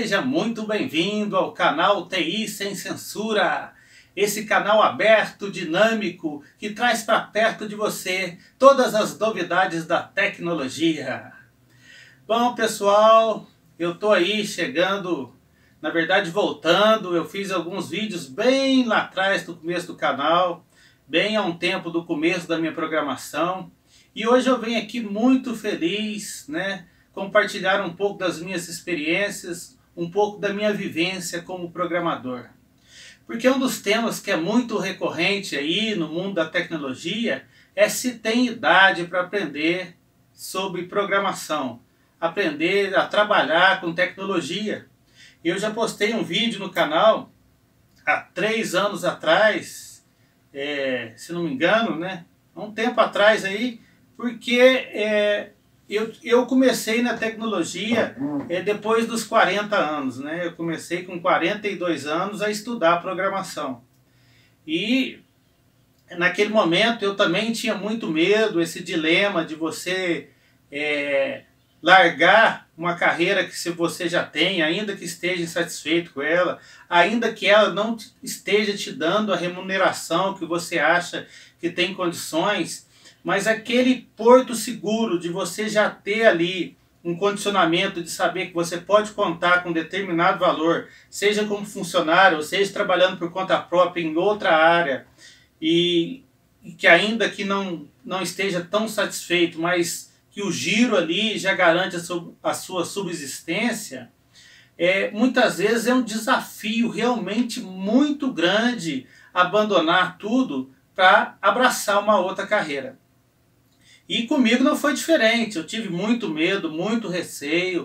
Seja muito bem-vindo ao canal TI Sem Censura, esse canal aberto, dinâmico, que traz para perto de você todas as novidades da tecnologia. Bom, pessoal, eu tô aí chegando, na verdade voltando, eu fiz alguns vídeos bem lá atrás do começo do canal, bem há um tempo do começo da minha programação, e hoje eu venho aqui muito feliz, né? Compartilhar um pouco das minhas experiências, um pouco da minha vivência como programador. Porque um dos temas que é muito recorrente aí no mundo da tecnologia é se tem idade para aprender sobre programação, aprender a trabalhar com tecnologia. Eu já postei um vídeo no canal há 3 anos atrás, se não me engano, né? Há um tempo atrás aí, porque eu comecei na tecnologia depois dos 40 anos, né? Eu comecei com 42 anos a estudar programação. E naquele momento eu também tinha muito medo, esse dilema de você largar uma carreira que se você já tem, ainda que esteja insatisfeito com ela, ainda que ela não esteja te dando a remuneração que você acha que tem condições, mas aquele porto seguro de você já ter ali um condicionamento de saber que você pode contar com determinado valor, seja como funcionário, ou seja trabalhando por conta própria em outra área, e que ainda que não esteja tão satisfeito, mas que o giro ali já garante a sua subsistência, muitas vezes é um desafio realmente muito grande abandonar tudo para abraçar uma outra carreira. E comigo não foi diferente, eu tive muito medo, muito receio,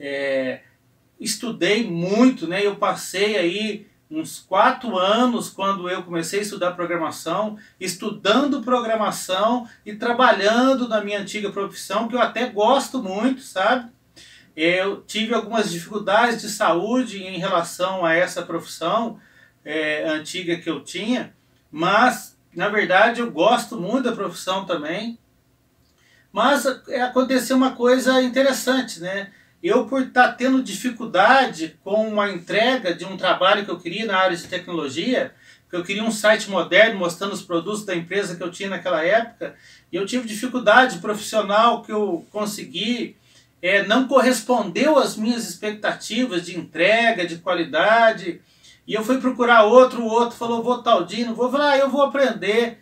estudei muito, né? Eu passei aí uns 4 anos quando eu comecei a estudar programação, estudando programação e trabalhando na minha antiga profissão, que eu até gosto muito, sabe? Eu tive algumas dificuldades de saúde em relação a essa profissão antiga que eu tinha, mas na verdade eu gosto muito da profissão também. Mas aconteceu uma coisa interessante, né? Eu, por estar tendo dificuldade com a entrega de um trabalho que eu queria na área de tecnologia, que eu queria um site moderno mostrando os produtos da empresa que eu tinha naquela época, e eu tive dificuldade profissional que eu consegui, não correspondeu às minhas expectativas de entrega, de qualidade, e eu fui procurar o outro falou, vou tal dia, não vou, falar, eu vou aprender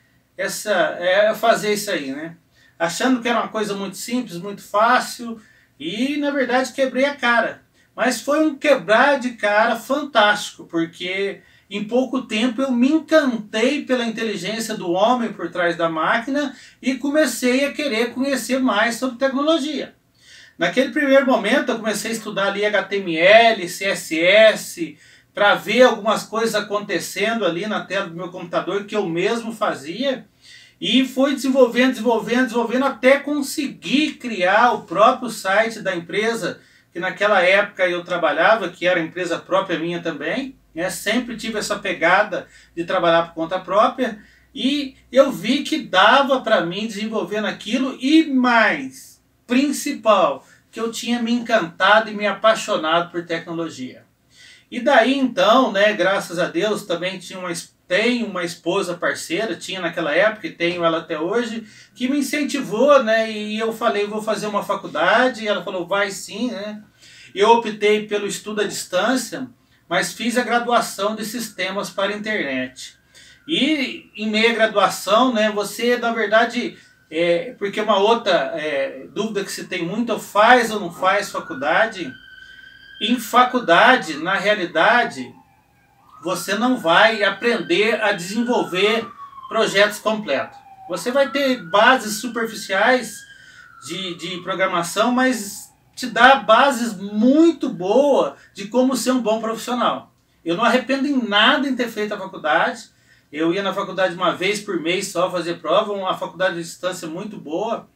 a fazer isso aí, né? Achando que era uma coisa muito simples, muito fácil, e na verdade quebrei a cara. Mas foi um quebrar de cara fantástico, porque em pouco tempo eu me encantei pela inteligência do homem por trás da máquina e comecei a querer conhecer mais sobre tecnologia. Naquele primeiro momento eu comecei a estudar ali HTML, CSS, para ver algumas coisas acontecendo ali na tela do meu computador que eu mesmo fazia. E foi desenvolvendo até conseguir criar o próprio site da empresa que naquela época eu trabalhava, que era empresa própria minha também, né? Sempre tive essa pegada de trabalhar por conta própria e eu vi que dava para mim desenvolver naquilo e mais, principal, que eu tinha me encantado e me apaixonado por tecnologia. E daí então, né, graças a Deus, também tenho uma esposa parceira, tinha naquela época e tenho ela até hoje, que me incentivou, né? E eu falei, vou fazer uma faculdade, e ela falou, vai sim, né? Eu optei pelo estudo à distância, mas fiz a graduação de sistemas para a internet. E em meio à graduação, né, você, na verdade, porque uma outra dúvida que se tem muito, faz ou não faz faculdade? Em faculdade, na realidade, você não vai aprender a desenvolver projetos completos. Você vai ter bases superficiais de programação, mas te dá bases muito boas de como ser um bom profissional. Eu não arrependo em nada em ter feito a faculdade. Eu ia na faculdade uma vez por mês só fazer prova, uma faculdade de distância muito boa.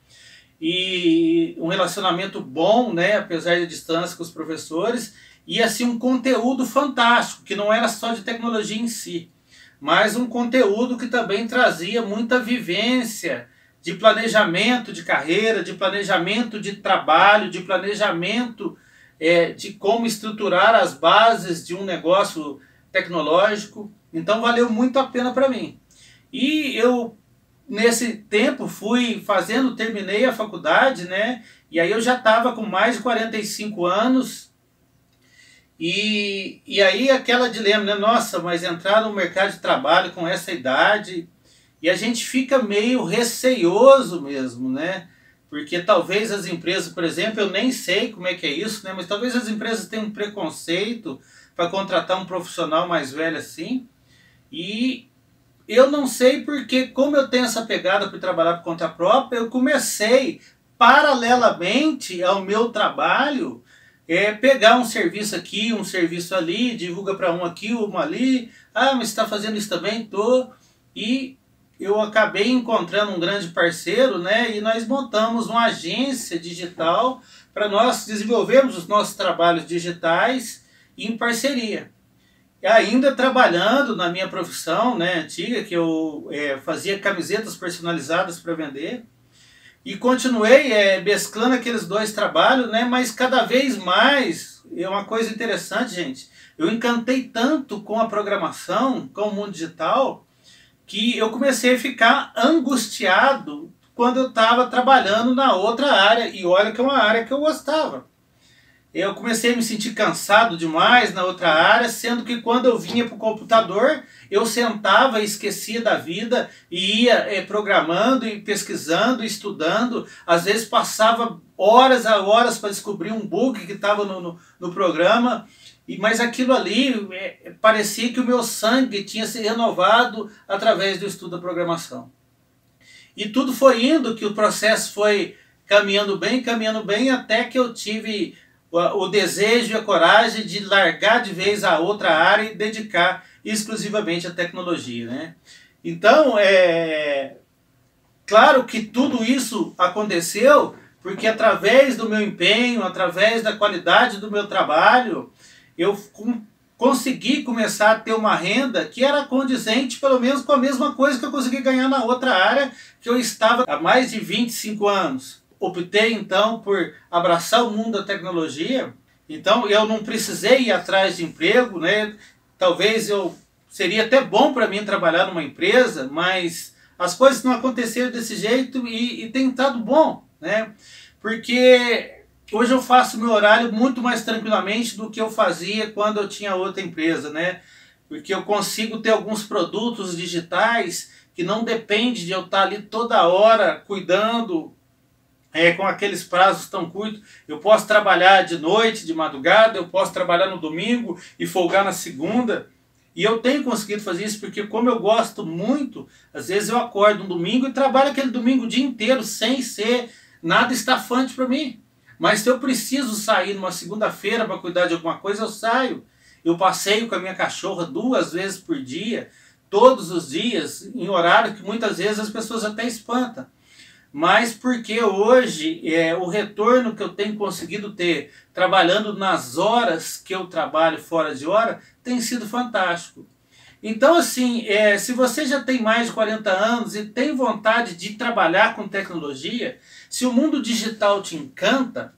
E um relacionamento bom, né, apesar da distância com os professores, e assim um conteúdo fantástico, que não era só de tecnologia em si, mas um conteúdo que também trazia muita vivência de planejamento de carreira, de planejamento de trabalho, de planejamento de como estruturar as bases de um negócio tecnológico. Então valeu muito a pena para mim. E eu, nesse tempo, terminei a faculdade, né? E aí eu já estava com mais de 45 anos. E aí aquela dilema, né? Nossa, mas entrar no mercado de trabalho com essa idade... E a gente fica meio receioso mesmo, né? Porque talvez as empresas, por exemplo, eu nem sei como é que é isso, né? Mas talvez as empresas tenham um preconceito para contratar um profissional mais velho assim. E eu não sei porque, como eu tenho essa pegada por trabalhar por conta própria, eu comecei, paralelamente ao meu trabalho, pegar um serviço aqui, um serviço ali, divulga para um aqui, um ali. Ah, mas você está fazendo isso também? Tô. E eu acabei encontrando um grande parceiro, né? E nós montamos uma agência digital para nós desenvolvermos os nossos trabalhos digitais em parceria. E ainda trabalhando na minha profissão, né, antiga, que eu fazia camisetas personalizadas para vender. E continuei mesclando aqueles dois trabalhos, né? Mas cada vez mais, é uma coisa interessante, gente. Eu encantei tanto com a programação, com o mundo digital, que eu comecei a ficar angustiado quando eu estava trabalhando na outra área. E olha que é uma área que eu gostava. Eu comecei a me sentir cansado demais na outra área, sendo que quando eu vinha para o computador, eu sentava e esquecia da vida, e ia programando e pesquisando, estudando. Às vezes passava horas a horas para descobrir um bug que estava no programa. Mas aquilo ali parecia que o meu sangue tinha se renovado através do estudo da programação. E tudo foi indo, que o processo foi caminhando bem, até que eu tive o desejo e a coragem de largar de vez a outra área e dedicar exclusivamente à tecnologia, né? Então, claro que tudo isso aconteceu porque através do meu empenho, através da qualidade do meu trabalho, eu consegui começar a ter uma renda que era condizente, pelo menos, com a mesma coisa que eu consegui ganhar na outra área que eu estava há mais de 25 anos. Optei, então, por abraçar o mundo da tecnologia. Então, eu não precisei ir atrás de emprego, né? Talvez seria até bom para mim trabalhar numa empresa, mas as coisas não aconteceram desse jeito e tem estado bom, né? Porque hoje eu faço meu horário muito mais tranquilamente do que eu fazia quando eu tinha outra empresa, né? Porque eu consigo ter alguns produtos digitais que não depende de eu estar ali toda hora cuidando, com aqueles prazos tão curtos. Eu posso trabalhar de noite, de madrugada, eu posso trabalhar no domingo e folgar na segunda. E eu tenho conseguido fazer isso porque, como eu gosto muito, às vezes eu acordo um domingo e trabalho aquele domingo o dia inteiro sem ser nada estafante para mim. Mas se eu preciso sair numa segunda-feira para cuidar de alguma coisa, eu saio. Eu passeio com a minha cachorra 2 vezes por dia, todos os dias, em horário que muitas vezes as pessoas até espantam. Mas porque hoje o retorno que eu tenho conseguido ter trabalhando nas horas que eu trabalho fora de hora tem sido fantástico. Então, assim, se você já tem mais de 40 anos e tem vontade de trabalhar com tecnologia, se o mundo digital te encanta,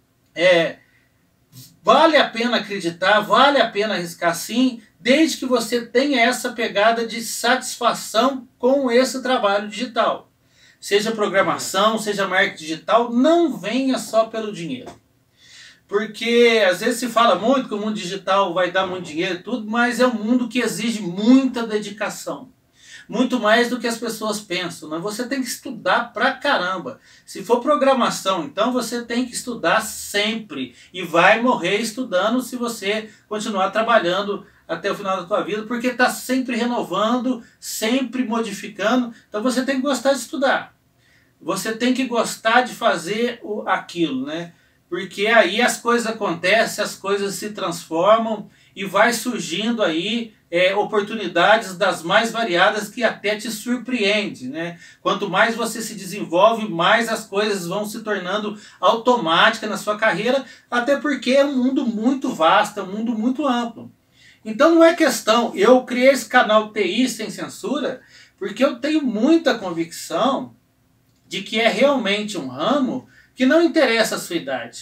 vale a pena acreditar, vale a pena arriscar sim, desde que você tenha essa pegada de satisfação com esse trabalho digital. Seja programação, seja marketing digital, não venha só pelo dinheiro. Porque às vezes se fala muito que o mundo digital vai dar muito dinheiro e tudo, mas é um mundo que exige muita dedicação. Muito mais do que as pessoas pensam, né? Você tem que estudar pra caramba. Se for programação, então você tem que estudar sempre. E vai morrer estudando se você continuar trabalhando até o final da tua vida, porque está sempre renovando, sempre modificando. Então você tem que gostar de estudar. Você tem que gostar de fazer aquilo, né? Porque aí as coisas acontecem, as coisas se transformam e vai surgindo aí oportunidades das mais variadas que até te surpreende, né? Quanto mais você se desenvolve, mais as coisas vão se tornando automáticas na sua carreira, até porque é um mundo muito vasto, é um mundo muito amplo. Então não é questão, eu criei esse canal TI Sem Censura porque eu tenho muita convicção de que é realmente um ramo que não interessa a sua idade.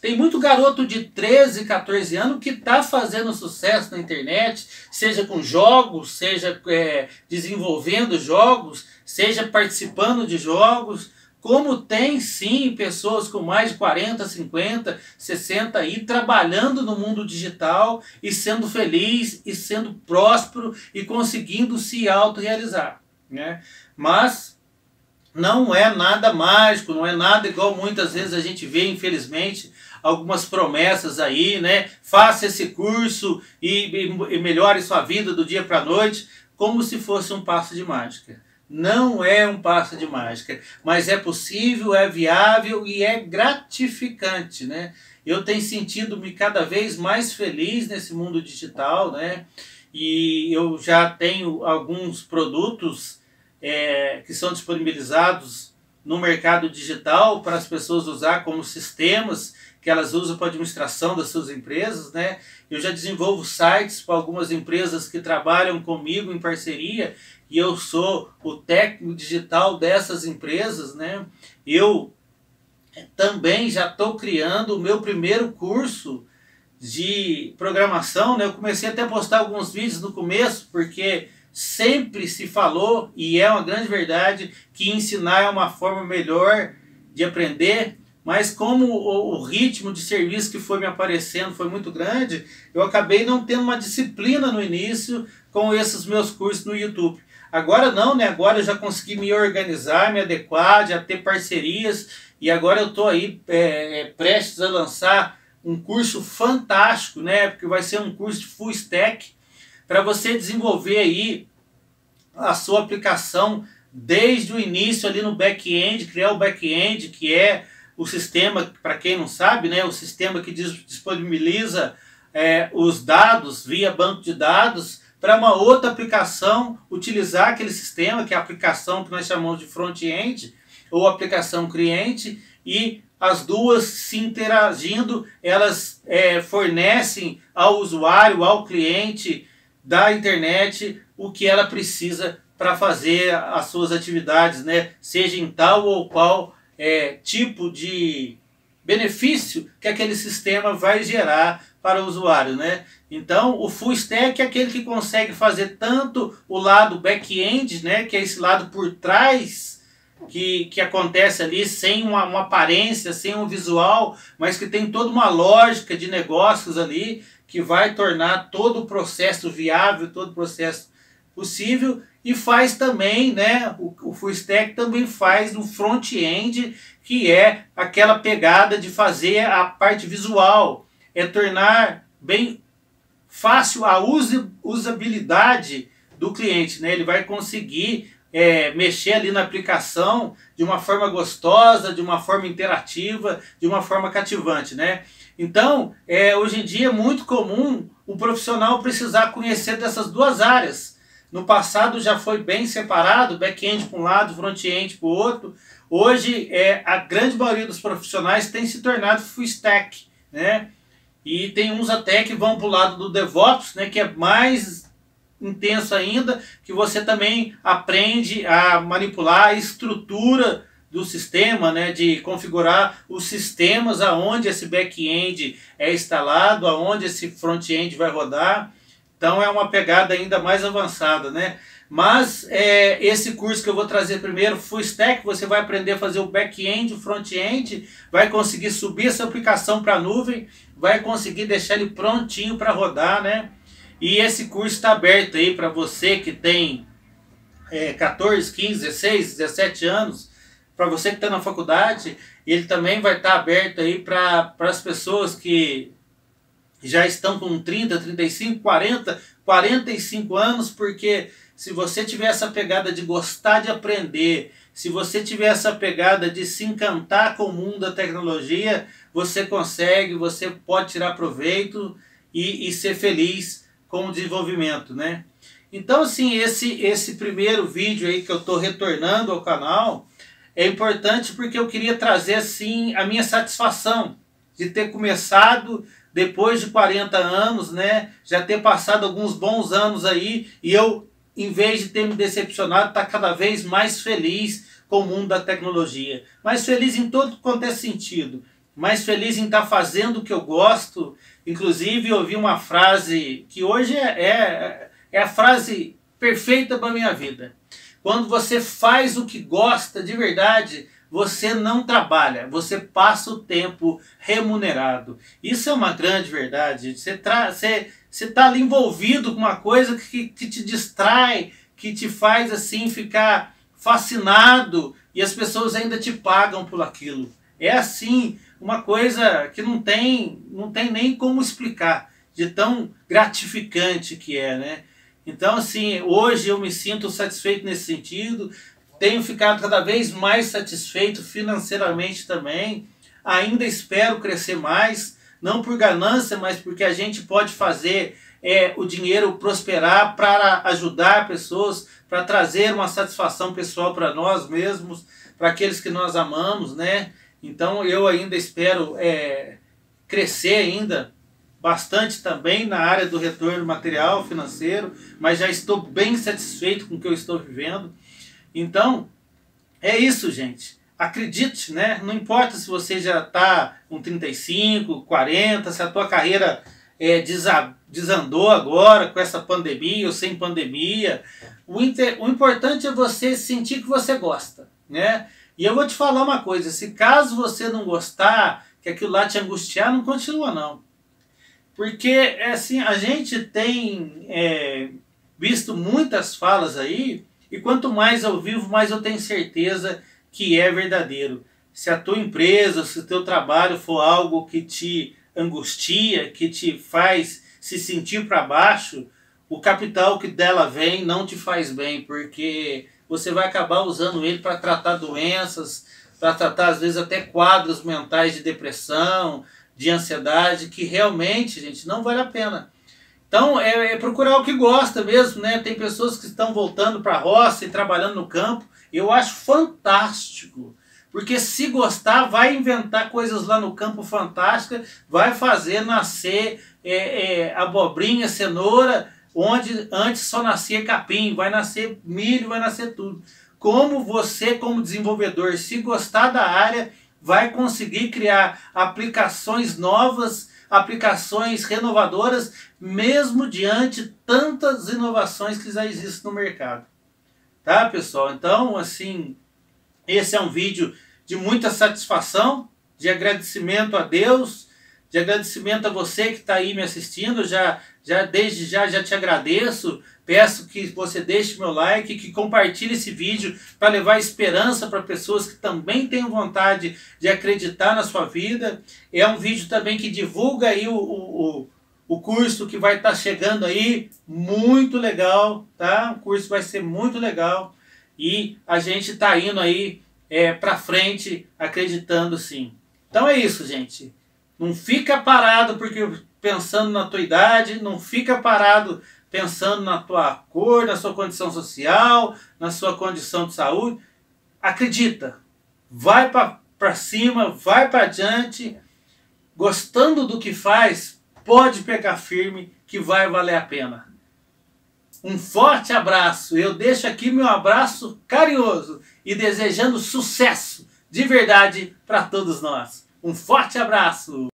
Tem muito garoto de 13, 14 anos que está fazendo sucesso na internet, seja com jogos, seja desenvolvendo jogos, seja participando de jogos, como tem sim pessoas com mais de 40, 50, 60 aí trabalhando no mundo digital e sendo feliz e sendo próspero e conseguindo se autorrealizar, né? Mas não é nada mágico, não é nada igual muitas vezes a gente vê, infelizmente, algumas promessas aí, né? Faça esse curso e melhore sua vida do dia para a noite, como se fosse um passe de mágica. Não é um passe de mágica, mas é possível, é viável e é gratificante, né? Eu tenho sentido-me cada vez mais feliz nesse mundo digital, né? E eu já tenho alguns produtos que são disponibilizados no mercado digital para as pessoas usar como sistemas que elas usam para a administração das suas empresas, né? Eu já desenvolvo sites para algumas empresas que trabalham comigo em parceria e eu sou o técnico digital dessas empresas, né? Eu também já estou criando o meu primeiro curso de programação, né? Eu comecei até a postar alguns vídeos no começo, porque sempre se falou, e é uma grande verdade, que ensinar é uma forma melhor de aprender, mas como o ritmo de serviço que foi me aparecendo foi muito grande, eu acabei não tendo uma disciplina no início com esses meus cursos no YouTube. Agora não, né? Agora eu já consegui me organizar, me adequar, já ter parcerias, e agora eu estou aí prestes a lançar um curso fantástico, né? Porque vai ser um curso de full stack, para você desenvolver aí a sua aplicação desde o início ali no back-end, criar o back-end, que é o sistema, para quem não sabe, né, o sistema que disponibiliza os dados via banco de dados para uma outra aplicação utilizar aquele sistema, que é a aplicação que nós chamamos de front-end, ou aplicação cliente, e as duas se interagindo, elas fornecem ao usuário, ao cliente da internet, o que ela precisa para fazer as suas atividades, né? Seja em tal ou qual tipo de benefício que aquele sistema vai gerar para o usuário, né? Então, o full stack é aquele que consegue fazer tanto o lado back-end, né? Que é esse lado por trás, que acontece ali sem uma aparência, sem um visual, mas que tem toda uma lógica de negócios ali, que vai tornar todo o processo viável, todo o processo possível, e faz também, né, o full stack também faz no front-end, que é aquela pegada de fazer a parte visual, tornar bem fácil a usabilidade do cliente, né? Ele vai conseguir mexer ali na aplicação de uma forma gostosa, de uma forma interativa, de uma forma cativante, né? Então, hoje em dia é muito comum o profissional precisar conhecer dessas duas áreas. No passado já foi bem separado, back-end para um lado, front-end para o outro. Hoje, a grande maioria dos profissionais tem se tornado full stack, né? E tem uns até que vão para o lado do DevOps, né, que é mais intenso ainda, que você também aprende a manipular a estrutura do sistema, né, de configurar os sistemas aonde esse back-end é instalado, aonde esse front-end vai rodar. Então é uma pegada ainda mais avançada, né? Mas esse curso que eu vou trazer primeiro, Full Stack, você vai aprender a fazer o back-end, o front-end, vai conseguir subir essa aplicação para a nuvem, vai conseguir deixar ele prontinho para rodar, né? E esse curso está aberto aí para você que tem 14, 15, 16, 17 anos, para você que está na faculdade, ele também vai estar aberto aí para as pessoas que já estão com 30, 35, 40, 45 anos, porque se você tiver essa pegada de gostar de aprender, se você tiver essa pegada de se encantar com o mundo da tecnologia, você consegue, você pode tirar proveito e ser feliz com o desenvolvimento, né? Então, assim, esse primeiro vídeo aí que eu estou retornando ao canal é importante porque eu queria trazer, assim, a minha satisfação de ter começado depois de 40 anos, né? Já ter passado alguns bons anos aí e eu, em vez de ter me decepcionado, tá cada vez mais feliz com o mundo da tecnologia. Mais feliz em todo quanto é sentido. mais feliz em estar fazendo o que eu gosto. Inclusive, eu ouvi uma frase que hoje é a frase perfeita para a minha vida. Quando você faz o que gosta de verdade, você não trabalha, você passa o tempo remunerado. Isso é uma grande verdade. Você está ali envolvido com uma coisa que te distrai, que te faz assim ficar fascinado e as pessoas ainda te pagam por aquilo. É assim, uma coisa que não tem nem como explicar, de tão gratificante que é, né? Então, assim, hoje eu me sinto satisfeito nesse sentido, tenho ficado cada vez mais satisfeito financeiramente também, ainda espero crescer mais, não por ganância, mas porque a gente pode fazer o dinheiro prosperar para ajudar pessoas, para trazer uma satisfação pessoal para nós mesmos, para aqueles que nós amamos, né? Então eu ainda espero crescer ainda bastante também na área do retorno material, financeiro, mas já estou bem satisfeito com o que eu estou vivendo. Então, é isso, gente. Acredite, né? Não importa se você já está com 35, 40, se a tua carreira desandou agora com essa pandemia ou sem pandemia. O importante é você sentir que você gosta, né? E eu vou te falar uma coisa, se caso você não gostar, que aquilo lá te angustiar, não continua não. Porque, assim, a gente tem visto muitas falas aí, e quanto mais eu vivo, mais eu tenho certeza que é verdadeiro. Se a tua empresa, se o teu trabalho for algo que te angustia, que te faz se sentir para baixo, o capital que dela vem não te faz bem, porque você vai acabar usando ele para tratar doenças, para tratar às vezes até quadros mentais de depressão, de ansiedade, que realmente, gente, não vale a pena. Então, procurar o que gosta mesmo, né? Tem pessoas que estão voltando para a roça e trabalhando no campo. Eu acho fantástico. Porque se gostar, vai inventar coisas lá no campo fantásticas, vai fazer nascer abobrinha, cenoura, onde antes só nascia capim, vai nascer milho, vai nascer tudo. Como você, como desenvolvedor, se gostar da área, vai conseguir criar aplicações novas, aplicações renovadoras, mesmo diante de tantas inovações que já existem no mercado. Tá, pessoal? Então, assim, esse é um vídeo de muita satisfação, de agradecimento a Deus, de agradecimento a você que está aí me assistindo. Desde já te agradeço. Peço que você deixe meu like, que compartilhe esse vídeo para levar esperança para pessoas que também tenham vontade de acreditar na sua vida. É um vídeo também que divulga aí o curso que vai estar chegando aí, muito legal, tá? O curso vai ser muito legal e a gente está indo aí para frente acreditando sim. Então é isso, gente. Não fica parado pensando na tua idade, não fica parado pensando na tua cor, na sua condição social, na sua condição de saúde. Acredita, vai para cima, vai para adiante, gostando do que faz, pode pegar firme que vai valer a pena. Um forte abraço, eu deixo aqui meu abraço carinhoso e desejando sucesso de verdade para todos nós. Um forte abraço!